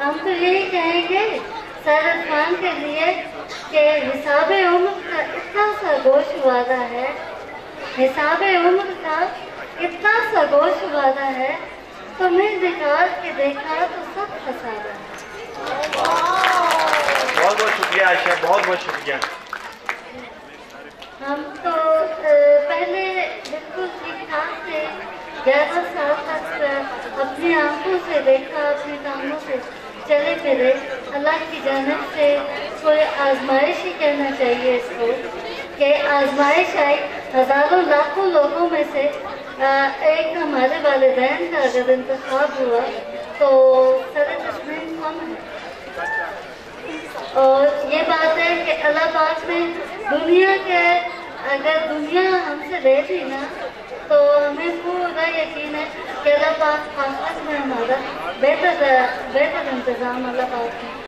ہم تو یہی کہیں گے سعادت خان کے لیے کہ حساب عمر کا اتنا سا گوشت وعدہ ہے، حساب عمر کا اتنا سا گوشت وعدہ ہے، تمہیں نکال کے دیکھا تو سب خسارہ ہے۔ بہت بہت شکریہ عائشہ، بہت بہت شکریہ۔ ہم تو پہلے بالکل ٹھیک ٹھاک تھے، 11 سال تک اپنی آنکھوں سے دیکھا، اپنے کاموں سے چلے پھرے۔ اللہ کی جانب سے کوئی آزمائش ہی کہنا چاہیے اس کو کہ آزمائش آئی، ہزاروں لاکھوں لوگوں میں سے ایک ہمارے والدین کا اگر انتخاب ہوا تو سر تسلیم کم ہے۔ اور یہ بات ہے کہ اللہ پاک نے دنیا کے اگر دنیا ہم سے لے لی نا تو ہمیں پورا یقین ہے کہ اللہ پاک آخرت میں ہمارا بہتر انتظام اللہ پاک نے